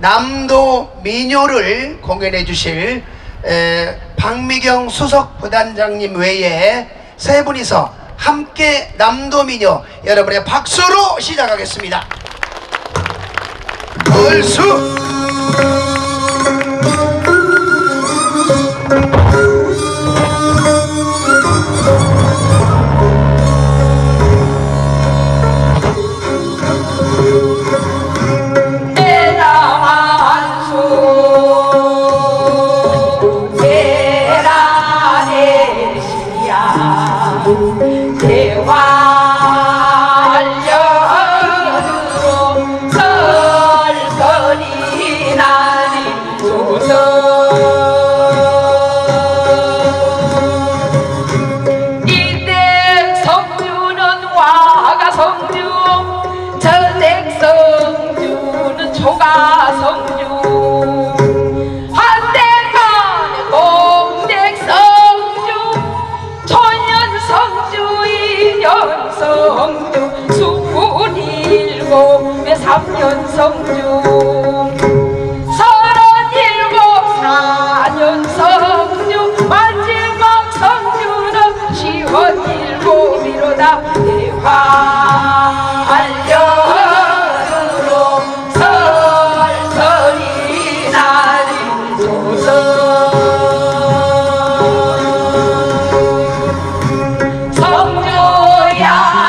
남도 민요를 공연해 주실 박미경 수석 부단장님 외에 세 분이서 함께 남도 민요 여러분의 박수로 시작하겠습니다. 얼쑤 삼년성주 37 4년성주 마지막 성주는 10월 7일이로다 대환련으로 설설이 날이 조선 성주야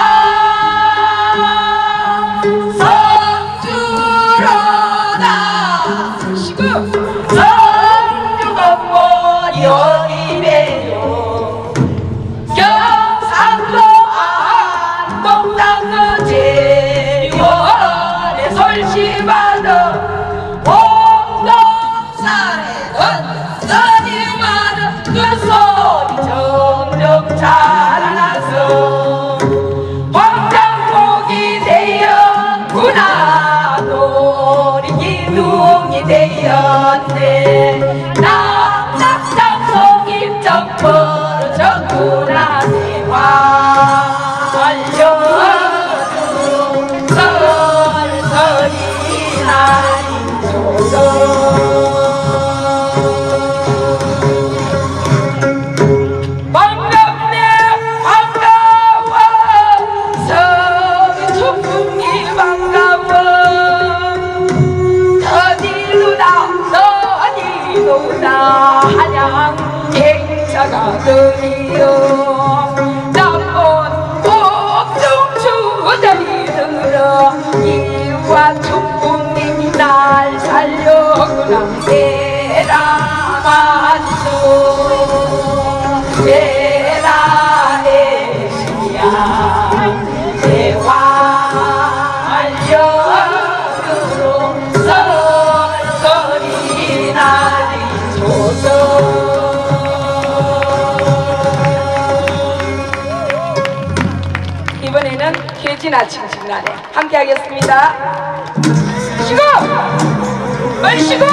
이번에는 개지나 칭칭나네 함께 하겠습니다. 쉬고! 빨리 쉬고!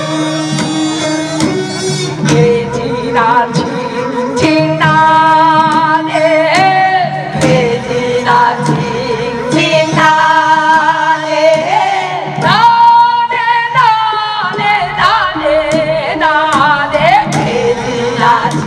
개지나 칭칭나네 개지나 칭칭나네 나네 나네 나네 나네 개지나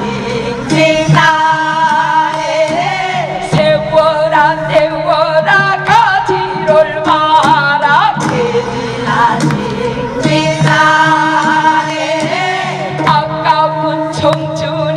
칭칭나네 세월아 세월아 가지를 마라 개지나 칭칭나네 아까운 청춘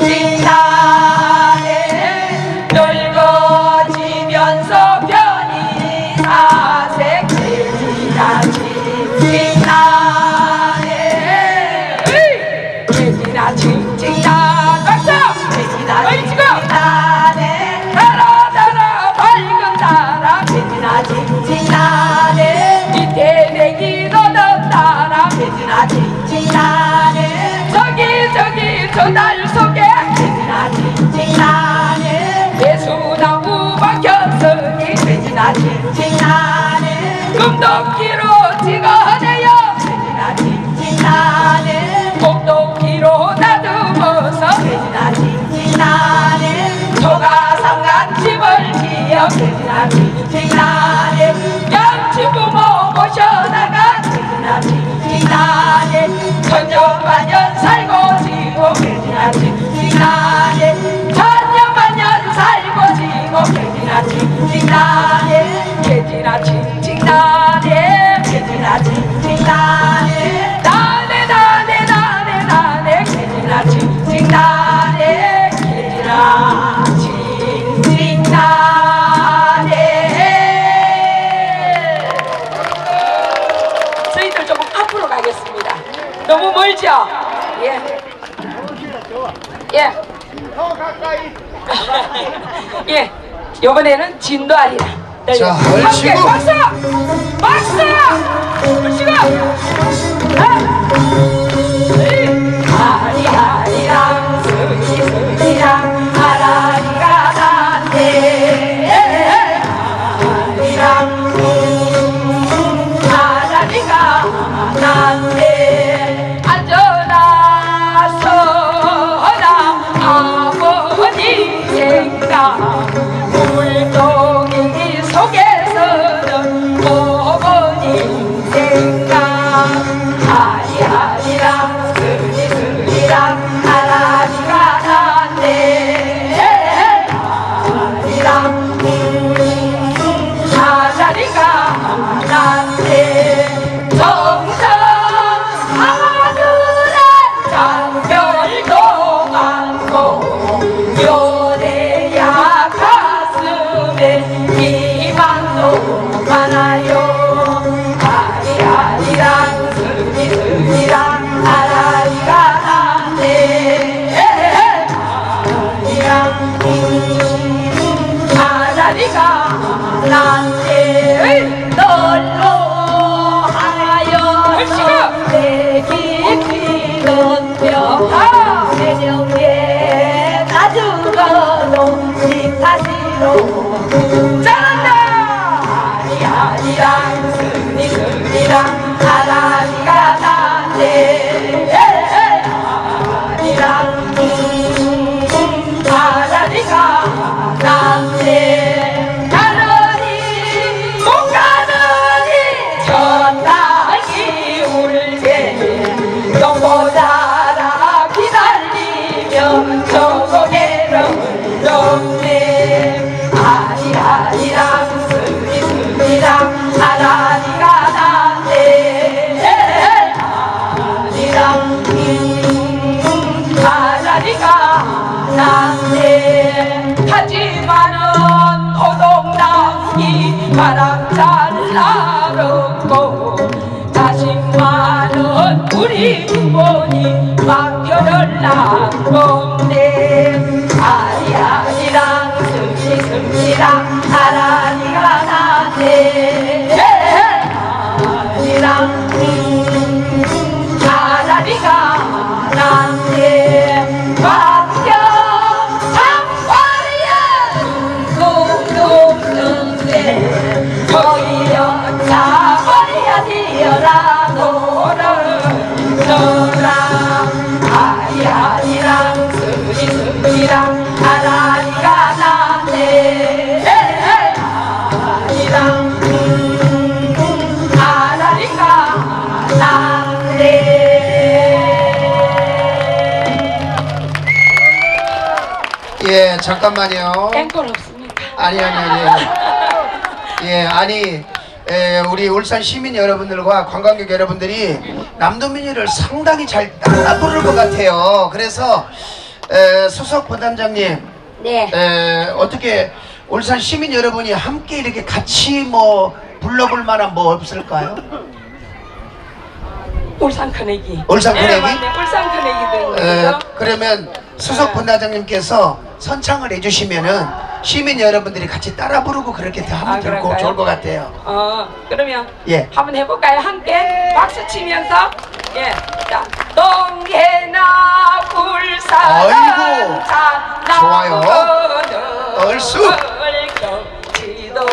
칭칭나네 늙어지면서 변이 사색돼지나 칭칭나네 돼지나 칭칭나 박수! 돼지나 칭칭나네 달아 밝은 나라 돼지나 칭칭나네 밑에 내기 너는 따라 돼지나 칭칭나네 저기 저 달 속에 돼지나 칭칭나네 배수나무 박혔으니 돼지나 칭칭나네 금도끼로 찍어내요 돼지나 칭칭나네 꼭도끼로 다듬어서 돼지나 칭칭나네 조가상간 집을 지어 돼지나 칭칭나네 양치부모 모셔다가 돼지나 칭칭나네 천년만년 살고 지고 돼지나 칭칭나네 천년만년 살고 지고 돼지나 칭칭나네 돼지나 칭칭나네 돼지나 칭칭나네 나네 돼지나 칭칭나네 돼지나 칭칭나네 저희들 조금 앞으로 가겠습니다. 너무 멀죠? 예. 예. 예. 이번에는 진도아리라. 자, 함께 얼씨구. 박수! 박수! 얼씨구! 아리아리랑 스리스리랑 아라리가 난데 아라리가 난데 앉아나 서나 아버지 생각 물동이 속에서는 어머니 생각 아리아리랑 스리스리랑 아라리가 난데 아리랑 아라리가 난데 정성 하늘에 장별도 많고 요래야 가슴에 희망도 많아요 아리아리랑 스리스리랑 아라리가 난데 아라리가 난데 널로 하여 내 깊이는 뼈 내년에 나 죽어도 네 탓으로 잘한다 아리아리랑 스리스리랑 아라리가 난데 아리랑 아라리가 난데 가느니 못 가느니 전당이 울게 영보자라 기다리며 저고개를 넘네 아리아리랑 스리스리랑 아라리가 난데 아리랑 아라리가 난데 하지만은 호동당이 바람 잘 나르고 다시마는 우리 부모님 막혀를 낳건데 아리아리랑 스리스리랑 아라리가 난데 아리랑 아라리가 난데 박경 상관이야 둥둥 뜨는데 거기여 자버리야 뛰어라 노를 떠라 아리아리랑 스리스리랑 아라리가 난데 아리랑 아라리가 난데 예, 잠깐만요. 앵콜 없습니까? 아니. 예, 아니, 우리 울산 시민 여러분들과 관광객 여러분들이 남도민요를 상당히 잘 따라 부를 것 같아요. 그래서 수석 본단장님, 네. 어떻게 울산 시민 여러분이 함께 이렇게 같이 뭐 불러볼 만한 뭐 없을까요? 울산 커내기. 울산 네, 커내기? 맞네. 울산 커내기도 있는 거죠. 그러면 수석 네. 본단장님께서 선창을 해주시면은 시민 여러분들이 같이 따라 부르고 그렇게 하면 들고 그럴까요? 좋을 것 같아요. 그러면 예. 한번 해볼까요? 함께 박수 치면서. 예. 자, 동해나 울산 아이고, 좋아요. 얼쑤. 경치도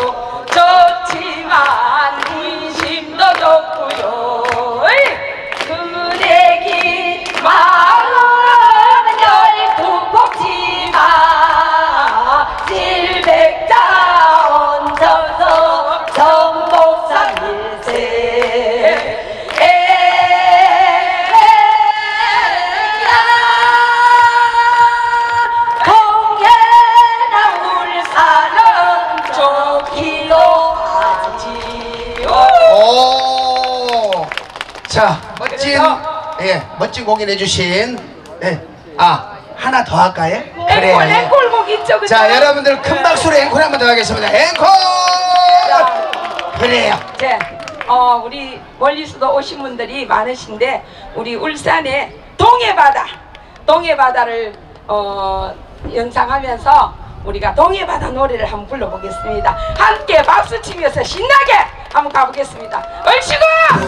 좋지만 인심도 좋고요. 그대기 마음은 열두 폭지마 칠백자 얹어서 전복산 일세 자, 멋진 공연해주신, 하나 더 할까요? 앵콜곡 있죠, 그죠? 자, 여러분들 큰 박수로 앵콜 한번 더 하겠습니다. 앵콜! 그래요. 네, 우리 멀리서도 오신 분들이 많으신데, 우리 울산의 동해바다를 연상하면서 우리가 동해바다 노래를 한번 불러보겠습니다. 함께 박수 치면서 신나게 한번 가보겠습니다. 얼씨구!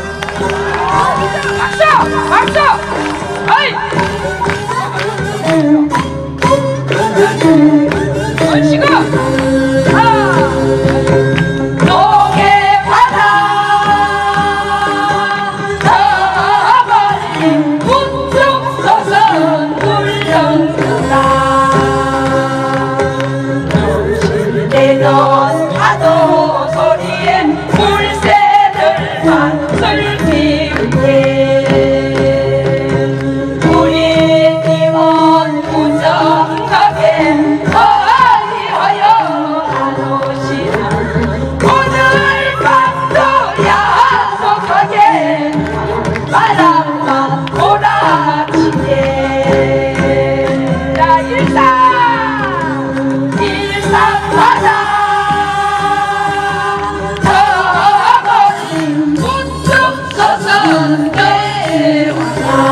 박수! 박수! 어이! 얼씨구! 동해바다 저 멀리 우뚝 솟은 울렁도다 넘실대던 파도 소리에 물새들만 슬피우게 우리 팀은 우정하게 어리하여 안 오시나 오늘 밤도 약속하게 바람만 몰아치게 자 일산 바다 저 멀리 우뚝 솟은 대화가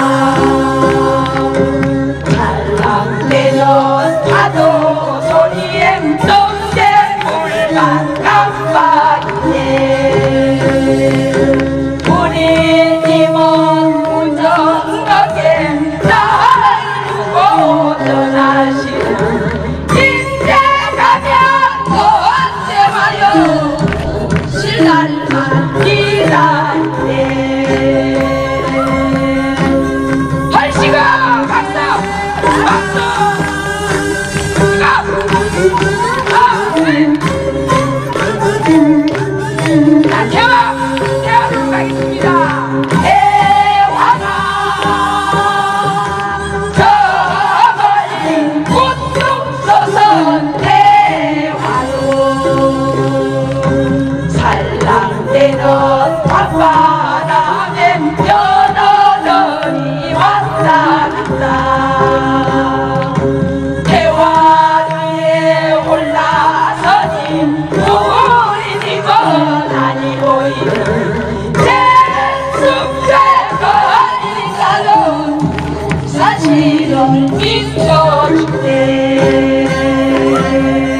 찰랑대는 파도 소리에 동대물만 깜빡이네 우리 팀은 운전가게 날 두고 떠나시나 이제 가면 언제 와요 신날만 기다리네 헐씨가 박수 박수 자 태화로 가겠습니다. 태화가 저 멀리 우뚝 솟은 태화로 살랑대는 밤바람에 연어들이 왔다 갔다 태화 위에 올라서니 우리 집은 아니고 제 숙제 거리가는 사실은 비춰주네